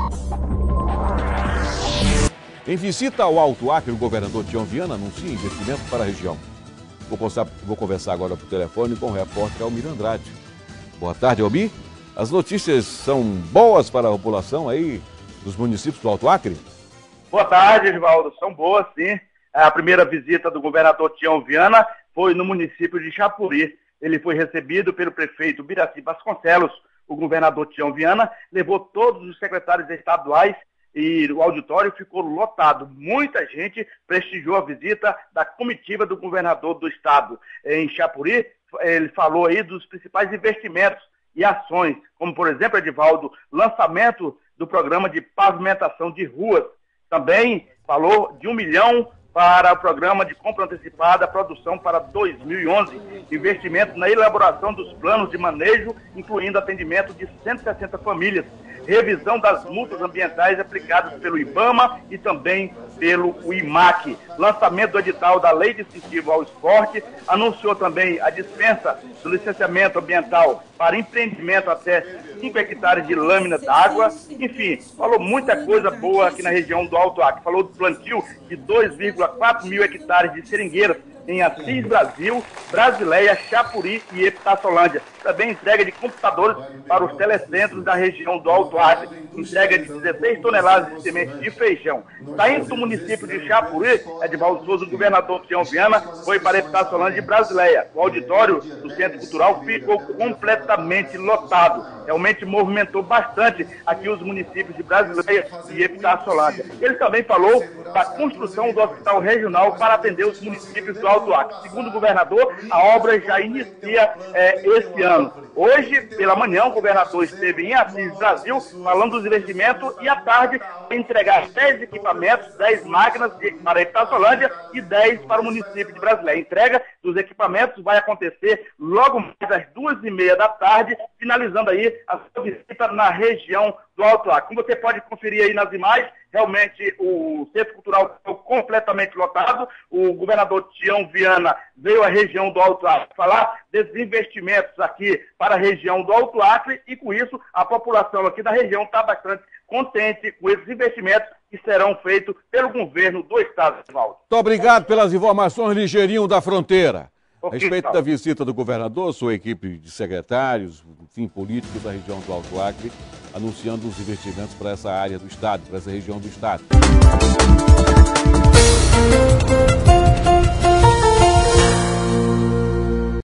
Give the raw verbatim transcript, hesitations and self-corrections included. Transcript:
Em visita ao Alto Acre, o governador Tião Viana anuncia investimento para a região. Vou, postar, vou conversar agora por telefone com o repórter Almir Andrade. Boa tarde, Almir. As notícias são boas para a população aí dos municípios do Alto Acre? Boa tarde, Edvaldo. São boas, sim. A primeira visita do governador Tião Viana foi no município de Chapuri. Ele foi recebido pelo prefeito Biraci Vasconcelos. O governador Tião Viana levou todos os secretários estaduais e o auditório ficou lotado. Muita gente prestigiou a visita da comitiva do governador do estado. Em Chapuri, ele falou aí dos principais investimentos e ações, como, por exemplo, Edvaldo, lançamento do programa de pavimentação de ruas. Também falou de um milhão para o programa de compra antecipada, produção para dois mil e onze, investimento na elaboração dos planos de manejo, incluindo atendimento de cento e sessenta famílias, revisão das multas ambientais aplicadas pelo IBAMA e também pelo I M A C, lançamento do edital da Lei de Incentivo ao Esporte, anunciou também a dispensa do licenciamento ambiental para empreendimento até cinco hectares de lâmina d'água, enfim, falou muita coisa boa aqui na região do Alto Acre, falou do plantio de dois vírgula quatro mil hectares de seringueiras em Assis Brasil, Brasileia, Chapuri e Epitáciolândia. Também entrega de computadores para os telecentros da região do Alto Acre. Entrega de dezesseis toneladas de sementes de feijão. Saindo do município de Chapuri, Edvaldo Souza, o governador Tião Viana, foi para Epitáciolândia e Brasileia. O auditório do Centro Cultural ficou completamente lotado. Realmente movimentou bastante aqui os municípios de Brasileia e Epitáciolândia. Ele também falou da construção do hospital regional para atender os municípios do Alto Acre. Segundo o governador, a obra já inicia é, esse ano. Hoje, pela manhã, o governador esteve em Assis Brasil falando dos investimentos e à tarde vai entregar dez equipamentos, dez máquinas para a Epitáciolândia e dez para o município de Brasileia. A entrega dos equipamentos vai acontecer logo mais às duas e meia da tarde, finalizando aí a sua visita na região do Alto Acre. Como você pode conferir aí nas imagens, realmente o Centro Cultural ficou completamente lotado. O governador Tião Viana veio à região do Alto Acre falar desses investimentos aqui para a região do Alto Acre e com isso a população aqui da região está bastante contente com esses investimentos que serão feitos pelo governo do estado de Edvaldo. Muito obrigado pelas informações, Ligeirinho da Fronteira. A respeito da visita do governador, sua equipe de secretários, enfim, políticos da região do Alto Acre, anunciando os investimentos para essa área do estado, para essa região do estado.